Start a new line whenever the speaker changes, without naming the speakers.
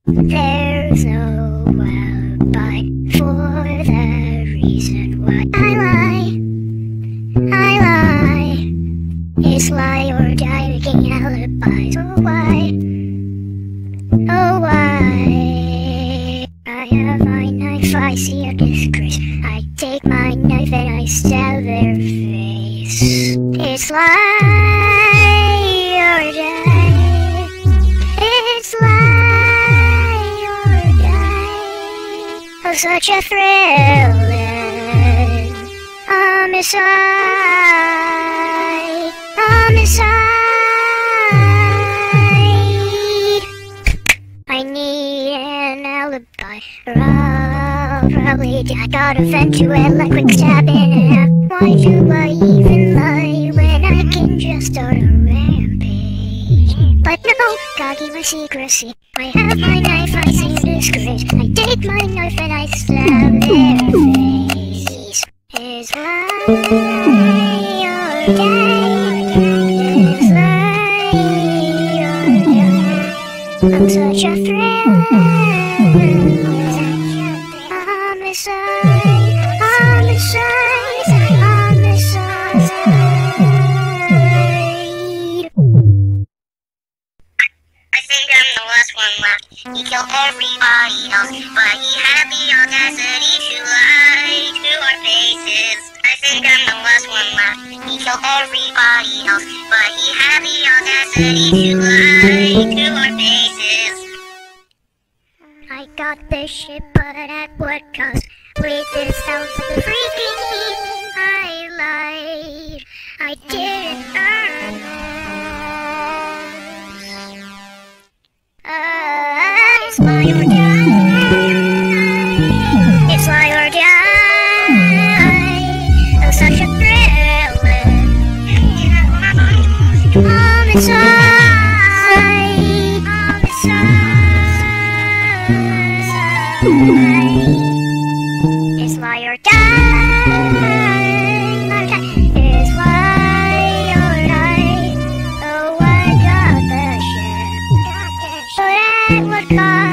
There's no alibi for the reason why I lie. It's lie or die, making alibis. Oh why? Oh why? I have my knife, I see a disgrace. I take my knife and I stab their face. It's lie or die. It's lie or die. Oh, such a thrilling homicide. I need an alibi, or I'll probably die. I got a vent to it like quick stabbing it up. Why do I even lie when I can just start a rampage? But no, gotta keep my secrecy. I have my knife, I see a disgrace. I take my knife and I stab their face. Is lie or die? Is lie or die? I'm such a thrill. Homicide.
I think I'm the last one left. He killed everybody else, but he had the audacity to lie to our faces. I think I'm the last one left. He killed everybody else, but he had the audacity to lie to our faces.
I got this shit, but at what cost? With the sounds of the freaking heat, I lied. I didn't earn this. It's lie or die. It's lie or die. Oh, such a thrilling homicide. It's lie or die. It's lie or die. Oh, I got the shit. But at what cost?